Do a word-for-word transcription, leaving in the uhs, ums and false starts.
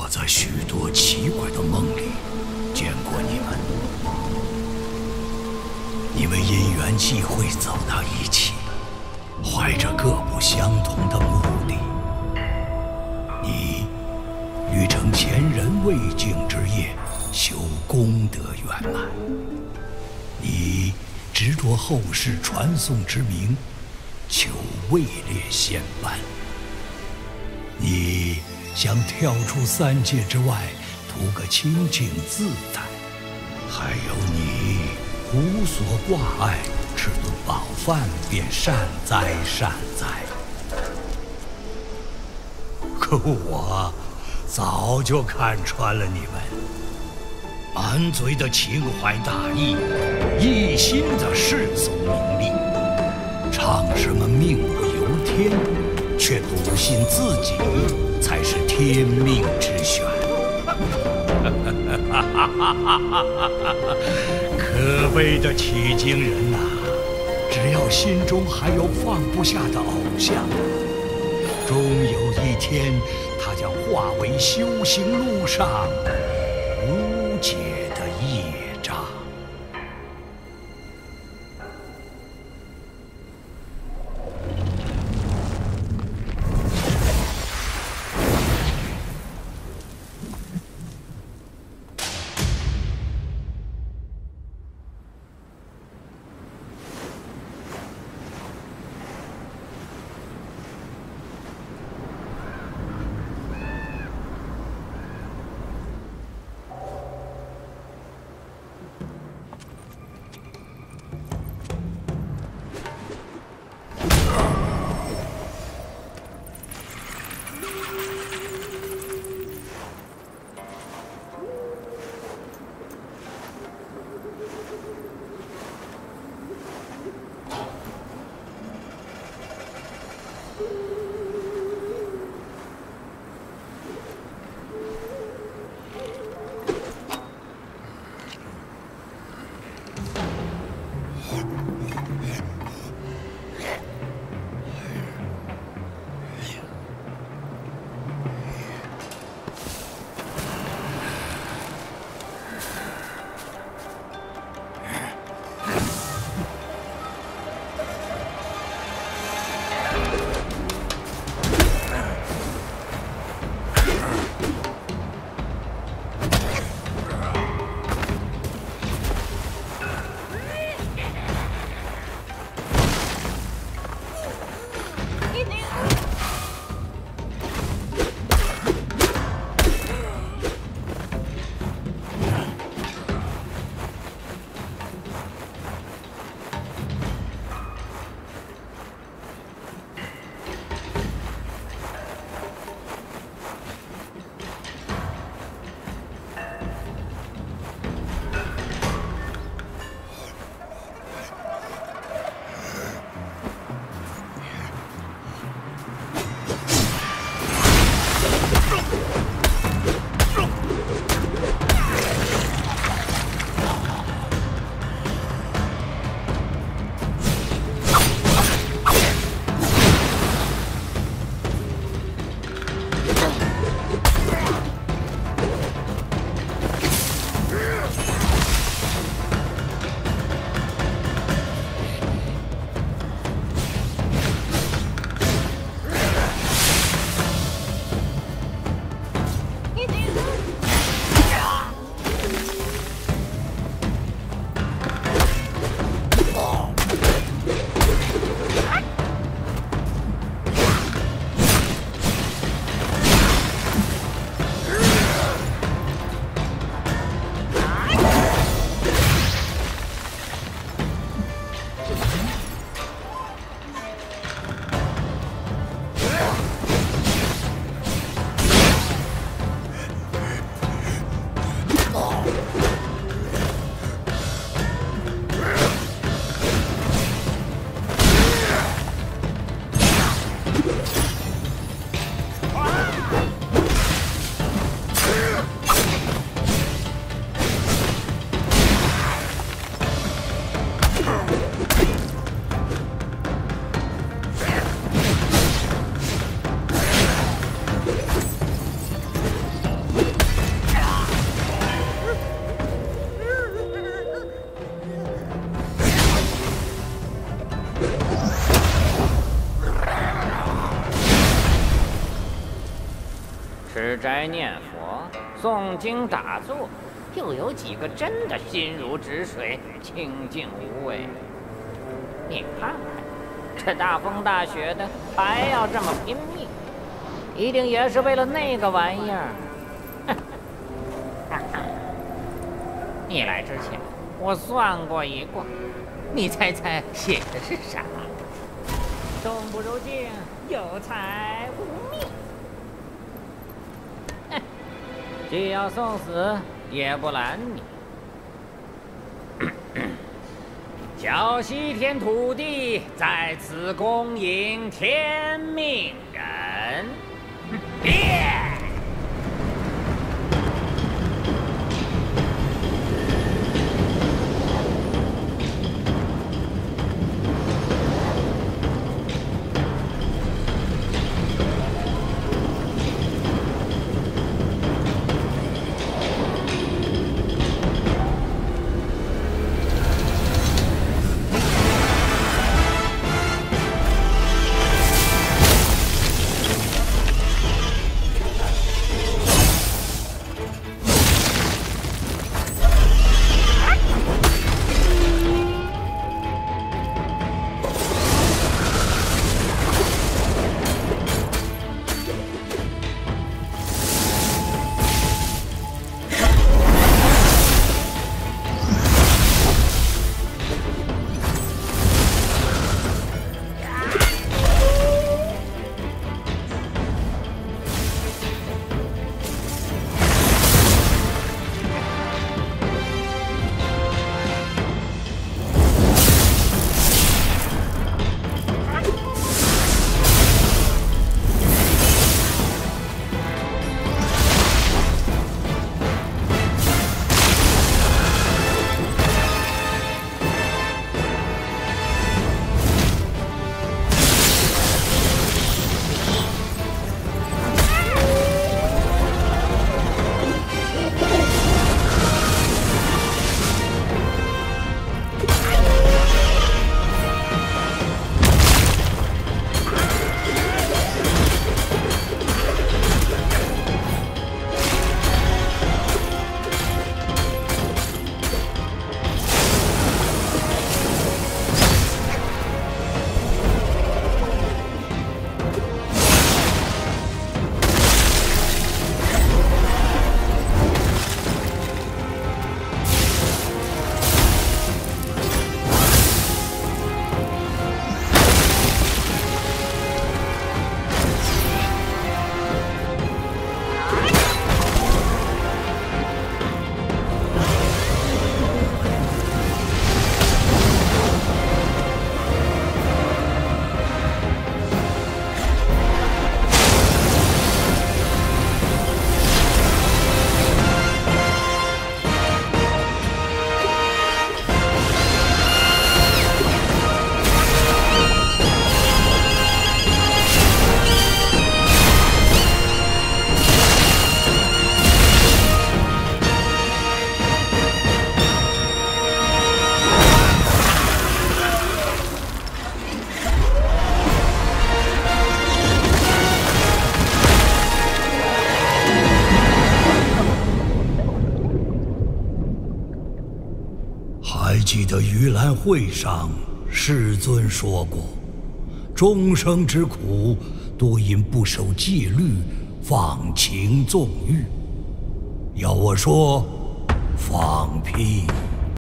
我在许多奇怪的梦里见过你们，你们因缘际会走到一起，怀着各不相同的目的。你欲成前人未竟之业，修功德圆满；你执着后世传颂之名，求位列仙班。你想跳出三界之外，图个清净自在；还有你无所挂碍，吃顿饱饭便善哉善哉。可我早就看穿了你们，满嘴的情怀大义，一心的世俗名利，唱什么命不由天，却笃信自己才是天命之选。可悲的取经人呐、啊！只要心中还有放不下的偶像，终有一天，他将化为修行路上无解的业障。 吃斋念佛、诵经打坐，又有几个真的心如止水、清净无为？你看看，这大风大雪的，还要这么拼命，一定也是为了那个玩意儿。你来之前，我算过一卦，你猜猜写的是啥？动不如静，有财无命。既要送死，也不拦你。小西天土地在此恭迎天命人。变！ 记得盂兰会上，世尊说过，众生之苦，多因不守戒律，放情纵欲。要我说，放屁！